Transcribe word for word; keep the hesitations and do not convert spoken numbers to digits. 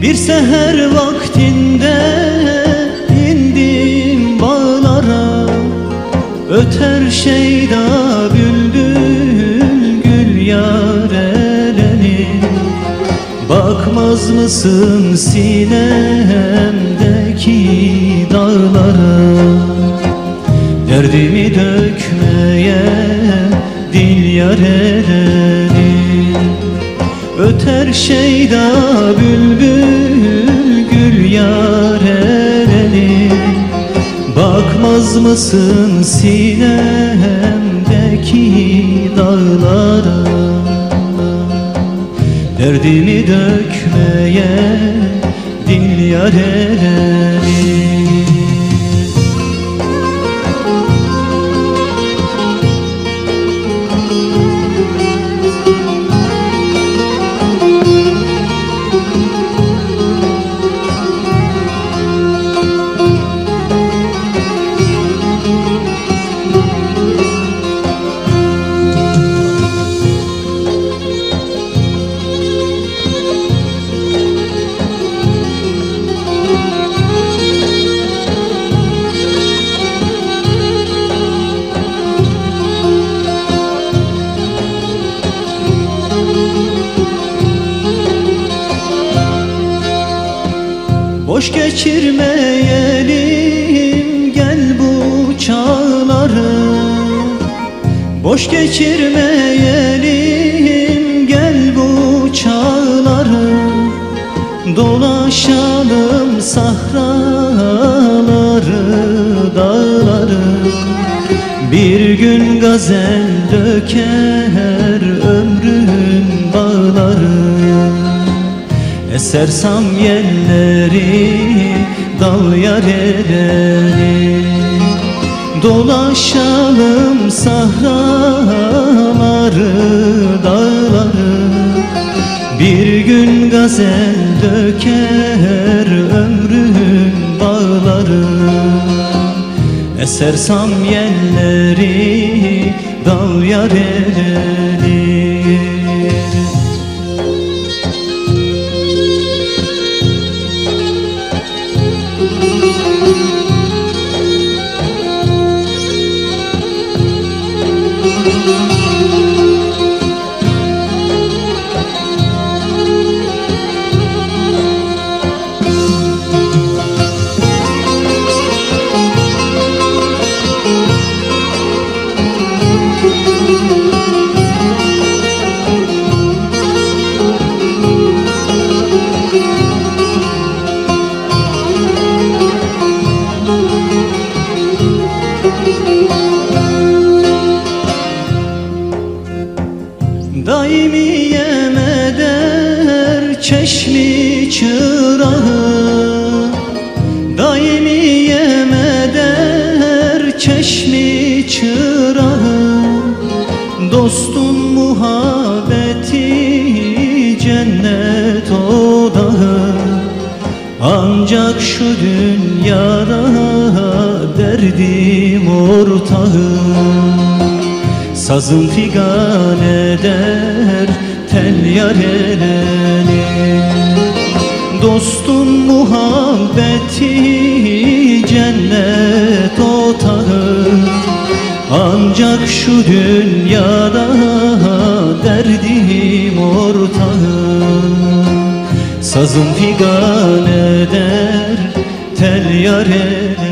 Bir seher vaktinde indim bağlara, öter şeyda bülbül gül yareleni. Bakmaz mısın sinemdeki dağlara, derdimi dökmeye dil yareleni. Öter şeyda bülbül gül yareleni. Bakmaz mısın sinemdeki dağlara, derdimi dökmeye dil yareleni. Boş geçirmeyelim gel bu çağları, boş geçirmeyelim gel bu çağları. Dolaşalım sahraları, dağları. Bir gün gazel döker ömrün bağları. Eser samyelleri, dal yareleri. Dolaşalım sahraları, dağları. Bir gün gazel döker ömrün bağları. Eser samyelleri, dal yareleri. Daimiyem eder çeşmi çırağı, daimiyem eder çeşmi çırağı. Dostun muhabbeti cennet odağı, ancak şu dünyada derdim ortağı. Sazım figan eder tel yareleni. Dostun muhabbeti cennet otağı, ancak şu dünyada derdim ortağı. Sazım figan eder tel yareleni.